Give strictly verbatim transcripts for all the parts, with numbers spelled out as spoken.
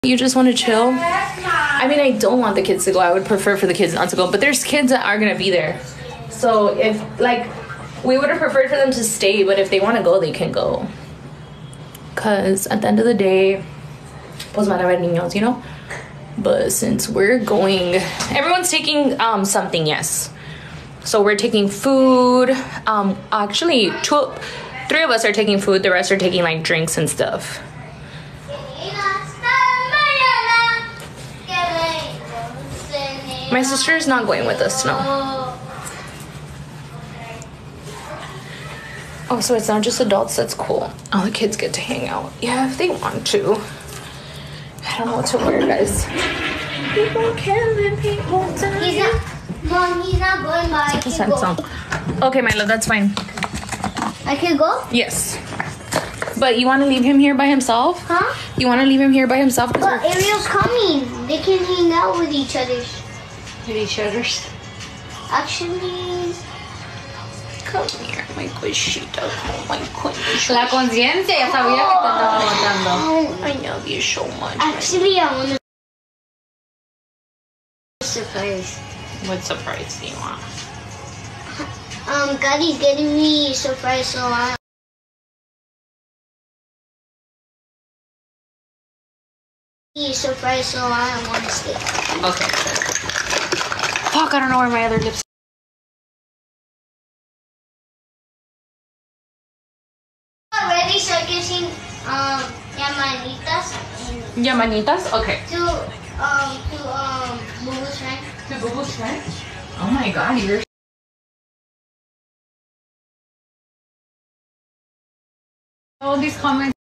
You just want to chill? I mean, I don't want the kids to go. I would prefer for the kids not to go, but there's kids that are gonna be there. So if, like, we would have preferred for them to stay, but if they want to go, they can go. Cause at the end of the day, pues van a ver niños, you know? But since we're going, everyone's taking um, something, yes. So we're taking food. Um, actually, two, three of us are taking food. The rest are taking like drinks and stuff. My sister is not going with us, no. Oh, so it's not just adults, that's cool. All the kids get to hang out. Yeah, if they want to. I don't know what to wear, guys. People killing people dying. He's not, Mom, he's not going, but I can go. Song. Okay, my love, that's fine. I can go? Yes. But you want to leave him here by himself? Huh? You want to leave him here by himself? But Ariel's coming. They can hang out with each other. With each other's? Actually... Come here, my cosita. My cosita. La conciencia, ya sabía que te estaba matando. I love you so much. Actually, I want to... Surprise. What surprise do you want? Um, Daddy's getting me a surprise, so I... A surprise, so I don't want to stay. Okay. Fuck, I don't know where my other lips. Already, so I can sing um Yamanitas. Yamanitas? Okay. To um to um Bubu's friend. To Bubu's friend? Oh my god, you're. All these comments.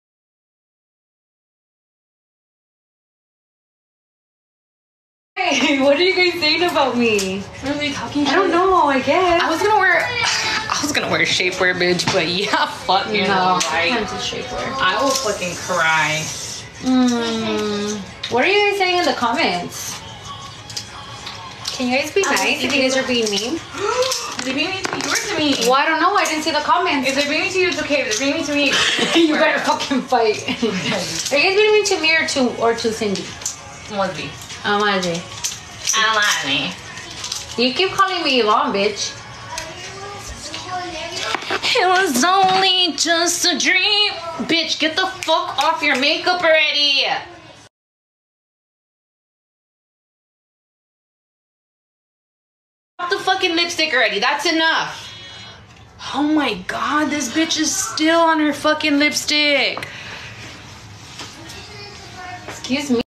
Hey, what are you guys saying about me? What are they talking I don't know, I guess. I was gonna wear. I was gonna wear shapewear, bitch, but yeah, fuck you. No, right? I'm just shapewear. I will fucking cry. Mm, what are you guys saying in the comments? Can you guys be nice if you guys are being mean? If they bring me to you, or to me? Well, I don't know. I didn't see the comments. If they bring me to you, it's okay. If they bring me to me, You better fucking fight. Are you guys being mean to me or to or to Cindy? Must be. Oh, Madre. Alani. You keep calling me Yvonne, bitch. It was only just a dream. Bitch, get the fuck off your makeup already. Off the fucking lipstick already. That's enough. Oh my god, this bitch is still on her fucking lipstick. Excuse me.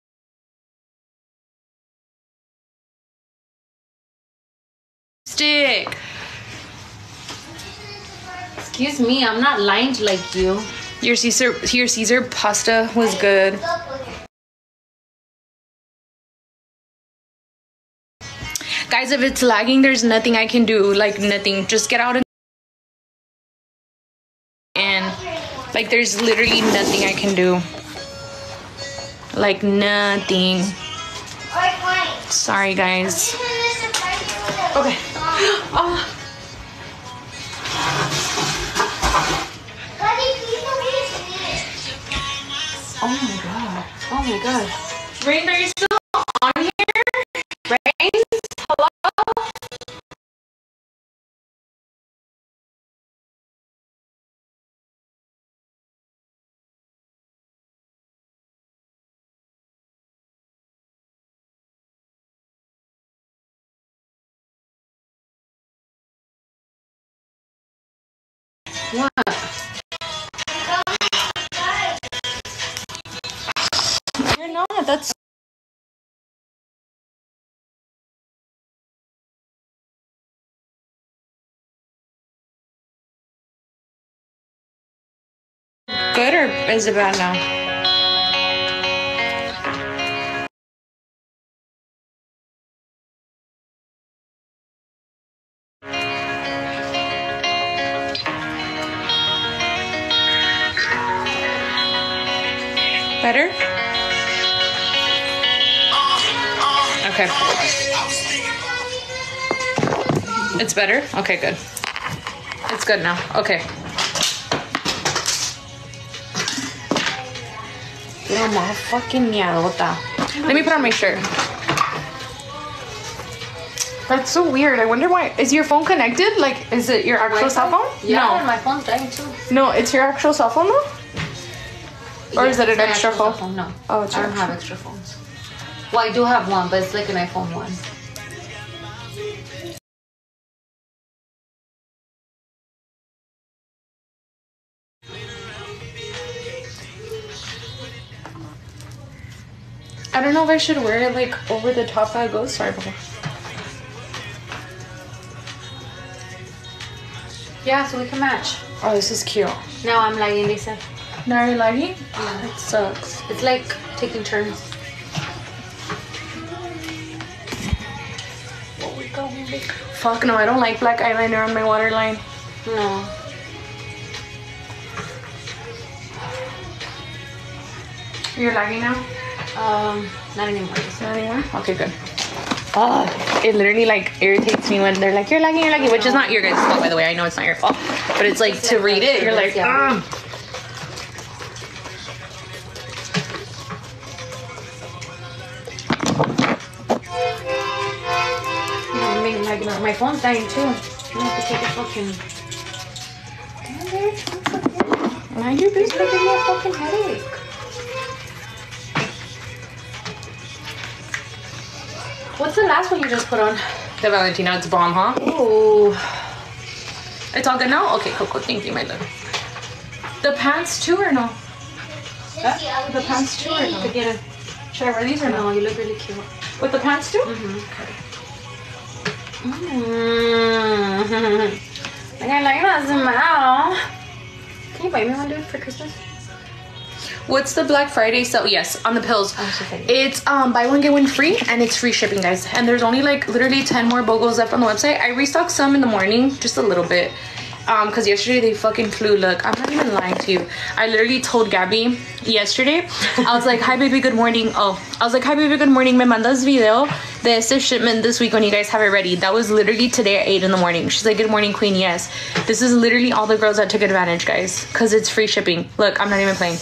Stick. Excuse me, I'm not lying to like you. Your Caesar, your Caesar pasta was good. Guys, if it's lagging, there's nothing I can do. Like, nothing. Just get out and... And, like, there's literally nothing I can do. Like, nothing. Sorry, guys. Okay. Oh. Oh my god. Oh my god. Rain, are you still on here? Rain? Hello? What? You're not. That's... Good, or is it bad now? Better? Okay. It's better? Okay, good. It's good now. Okay. You're a motherfucking miadota. Let me put on my shirt. That's so weird. I wonder why. Is your phone connected? Like, is it your actual cell phone? Yeah, no. and my phone's dying too. No, it's your actual cell phone though? Or Yes, is it an my extra actual phone? cell phone? No. Oh, it's I your don't have extra phones. Well, I do have one, but it's like an iPhone one. I don't know if I should wear it like over the top that goes. Sorry, Bubba. Yeah, so we can match. Oh, this is cute. Now I'm lagging, they said. Now you're lagging? Yeah. It sucks. It's like taking turns. What we going big? Fuck no, I don't like black eyeliner on my waterline. No. You're lagging now? Um, not anymore. Not anymore? Okay, good. Oh, it literally like irritates me when they're like, you're lagging, you're lagging, which is not your guys' fault, by the way. I know it's not your fault. But it's like, to read it, you're like, ah. My phone's dying too. I have to take a fucking. Damn, bitch. Mind your It's business. making me a fucking headache. What's the last one you just put on? The Valentina, it's bomb, huh? Ooh. It's all good now? Okay, Coco, thank you, my love. The pants too or no? Huh? The pants too or no? To get it. Should I wear these or no? No, you look really cute. With the pants too? Mm-hmm. Mm-hmm. Like I like that smell. Can you buy me one, dude, for Christmas? What's the Black Friday sale? Yes, on the pills. Oh, so funny. It's um buy one get one free, and it's free shipping, guys. And there's only like literally ten more BOGOs left on the website. I restocked some in the morning, just a little bit, um because yesterday they fucking flew. Look, I'm not even lying to you. I literally told Gabby yesterday. I was like, hi baby, good morning. Oh, I was like, hi baby, good morning. Me mandas video de este shipment this week when you guys have it ready. That was literally today at eight in the morning. She's like, good morning, queen. Yes, this is literally all the girls that took advantage, guys, because it's free shipping. Look, I'm not even playing.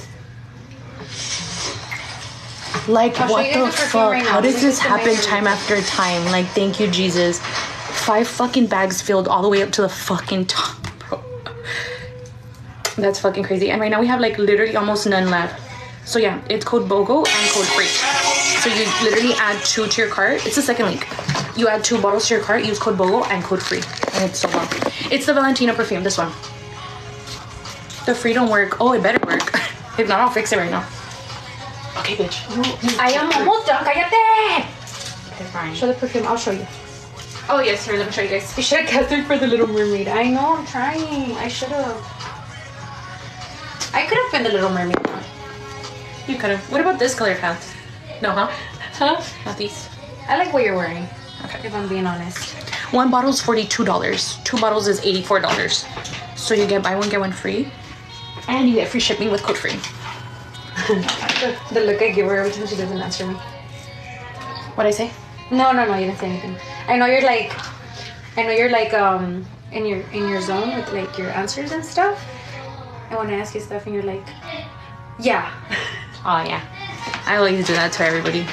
Like, I'll what show you the the perfume fuck? right now. How does This this is the happen measure. time after time? Like, thank you, Jesus. Five fucking bags filled all the way up to the fucking top, bro. That's fucking crazy. And right now we have like literally almost none left. So yeah, it's code BOGO and code free. So you literally add two to your cart. It's the second link. You add two bottles to your cart, use code BOGO and code free. And it's so long. It's the Valentina perfume, this one. The free don't work. Oh, it better work. If not, I'll fix it right now. Okay, bitch. I am almost done. Cállate. Okay, fine. Show the perfume. I'll show you. Oh, yes, here, let me show you guys. You should have kept it for the Little Mermaid. I know. I'm trying. I should have. I could have been the Little Mermaid. You could have. What about this color pants? No, huh? Huh? Not these. I like what you're wearing. Okay. If I'm being honest. One bottle is forty-two dollars. Two bottles is eighty-four dollars. So you get buy one, get one free. And you get free shipping with code free. the, the look I give her every time she doesn't answer me. What'd I say? No, no, no, you didn't say anything. I know you're like, I know you're like, um, in your in your zone with like your answers and stuff. I want to ask you stuff, and you're like, yeah. Oh, yeah. I always do that to everybody.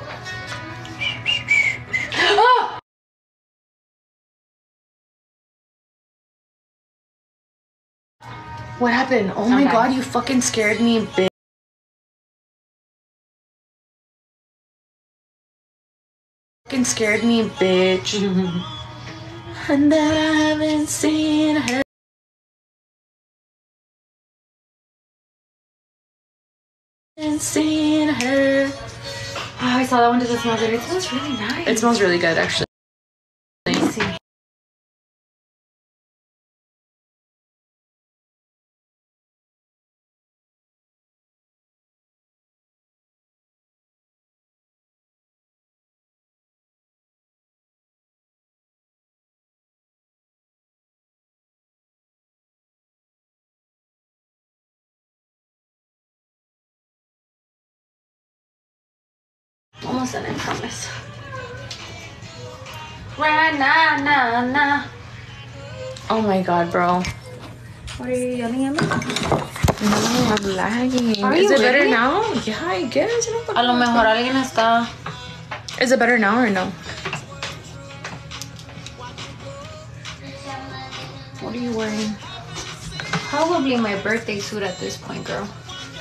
Oh! What happened? Oh my Okay. god, you fucking scared me, bitch. Fucking scared me, bitch. And that I haven't seen her. Haven't seen her. Oh, I saw that one. Does it smell good? It smells really nice. It smells really good, actually. Let me see. Almost done, I promise. Right now, nah, nah. Oh my god, bro. What are you yelling at me? No, I'm lagging. Are Is you it better really? now? Yeah, I guess. A lo mejor alguien está. Is it better now or no? What are you wearing? Probably my birthday suit at this point, girl.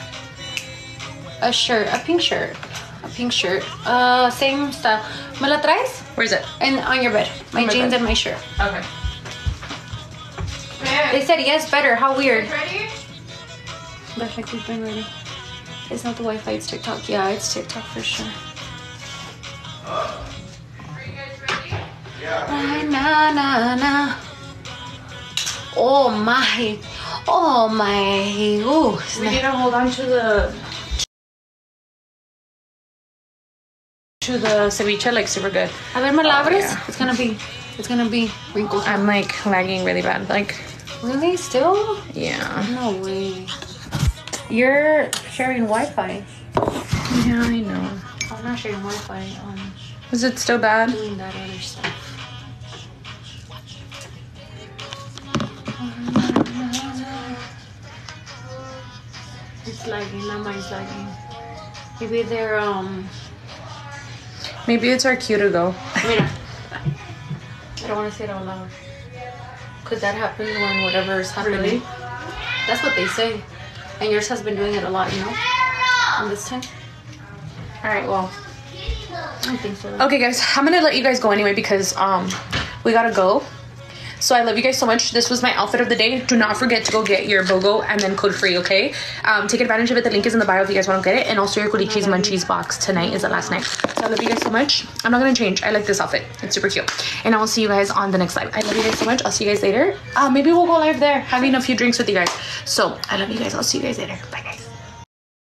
A shirt, a pink shirt. A pink shirt. Uh, same style. ¿Me la traes? Where's it? And on your bed. My On my jeans bed. and my shirt. Okay. They said yes, better. How weird. Ready? That's like we've been ready. It's not the Wi-Fi, it's TikTok. Yeah, it's TikTok for sure. Are you guys ready? Na na na na. Oh my. Oh my. Ooh. We need to hold on to the to the ceviche like super good. A ver, me la abres? yeah. It's gonna be, it's gonna be wrinkled. I'm like lagging really bad. Like, Really? Still? yeah. No way. You're sharing Wi-Fi. Yeah, I know. I'm not sharing Wi-Fi. Um, Is it still bad? doing that other stuff. It's lagging. Now mine's lagging. Maybe they're um. Maybe it's our cue to go. Mira. I don't want to say it out loud. Cause that happens when whatever is happening. Really? That's what they say. And yours has been doing it a lot, you know? On this time. All right, well. I don't think so. Okay, guys, I'm gonna let you guys go anyway because um we gotta go. So I love you guys so much. This was my outfit of the day. Do not forget to go get your BOGO and then code free, okay? Um, take advantage of it. The link is in the bio if you guys want to get it. And also your Culichis Munchies box tonight is the last night. So I love you guys so much. I'm not gonna change. I like this outfit. It's super cute. And I will see you guys on the next live. I love you guys so much. I'll see you guys later. Uh, maybe we'll go live there, having a few drinks with you guys. So I love you guys. I'll see you guys later. Bye.